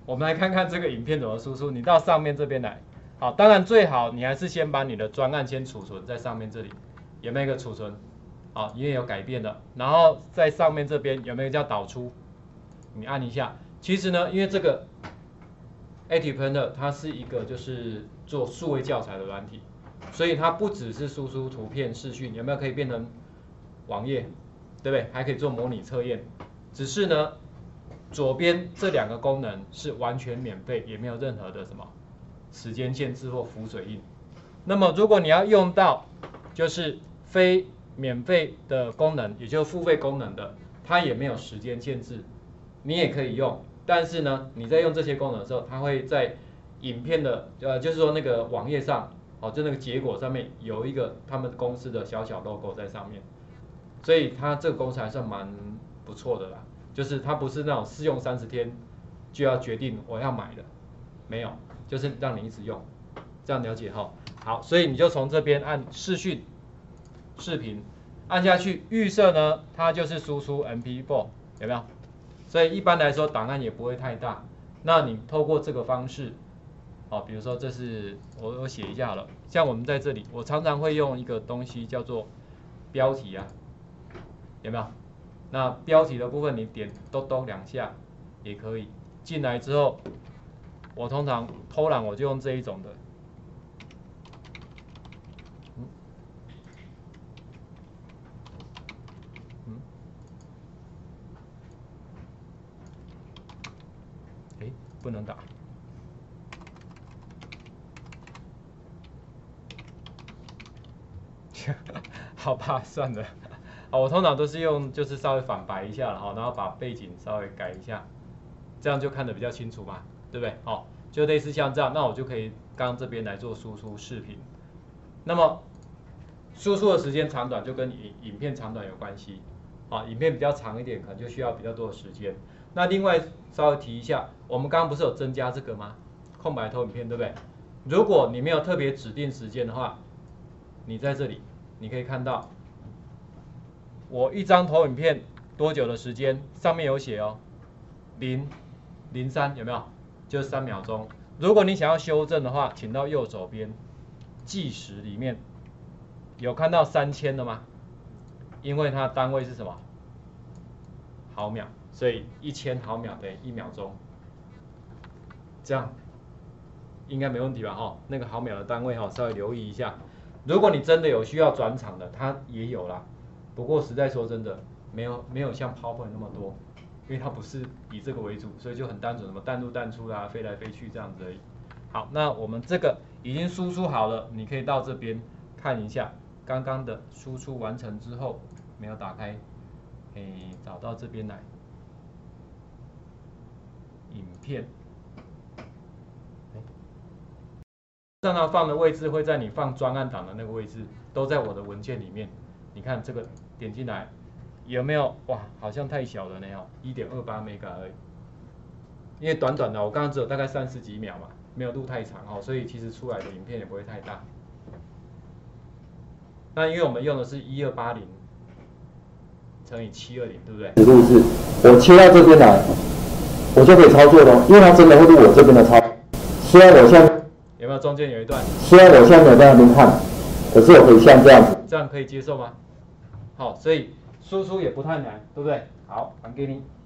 我们来看看这个影片怎么输出。你到上面这边来，好，当然最好你还是先把你的专案先储存在上面这里，有没有一个储存？好，因为有改变的，然后在上面这边有没有叫导出？你按一下。其实呢，因为这个 ActivePainter 它是一个就是做数位教材的软体，所以它不只是输出图片、视讯，有没有可以变成网页，对不对？还可以做模拟测验。只是呢，左边这2个功能是完全免费，也没有任何的什么时间限制或浮水印。那么如果你要用到就是非免费的功能，也就是付费功能的，它也没有时间限制，你也可以用。但是呢，你在用这些功能的时候，它会在影片的就是说那个网页上，就那个结果上面有一个他们公司的小小 logo 在上面，所以它这个公司还算蛮不错的啦。就是它不是那种试用30天就要决定我要买的，没有，就是让你一直用，这样了解哈。好，所以你就从这边按视频按下去，预设呢它就是输出 MP4， 有没有？所以一般来说档案也不会太大。那你透过这个方式，比如说这是我写一下好了，像我们在这里，我常常会用一个东西叫做标题啊，有没有？那标题的部分你点咚咚2下也可以。进来之后，我通常偷懒我就用这一种的。不能打。好吧，算了。我通常都是用就是稍微反白一下了，然后把背景稍微改一下，这样就看得比较清楚嘛，对不对？好，就类似像这样，那我就可以刚刚这边来做输出视频。那么输出的时间长短就跟影片长短有关系。影片比较长一点，可能就需要比较多的时间。那另外稍微提一下，我们刚刚不是有增加这个吗？空白投影片，对不对？如果你没有特别指定时间的话，你在这里你可以看到，我一张投影片多久的时间，上面有写哦，0:03有没有？就是3秒钟。如果你想要修正的话，请到右手边计时里面有看到3000的吗？因为它的单位是什么？毫秒，所以1000毫秒等于1秒钟。这样应该没问题吧？那个毫秒的单位稍微留意一下。如果你真的有需要转场的，它也有啦。不过实在说真的，没有像 PowerPoint 那么多，因为它不是以这个为主，所以就很单纯，什么弹入弹出啦，飞来飞去这样子而已。好，那我们这个已经输出好了，你可以到这边看一下。刚刚的输出完成之后，没有打开，找到这边来，影片，让它放的位置会在你放专案档的那个位置，都在我的文件里面。你看这个点进来，有没有？哇，好像太小了呢，1.28 MB 而已。因为短短的，我刚刚只有大概30几秒嘛，没有录太长所以其实出来的影片也不会太大。那因为我们用的是1280乘以720，对不对？ 录制，我切到这边来，我就可以操作了，因为它真的会录我这边的操。虽然我现在有没有中间有一段？ 虽然我现在没有在那边看，可是我可以像这样子。 这样可以接受吗？好，所以输出也不太难，对不对？好，还给你。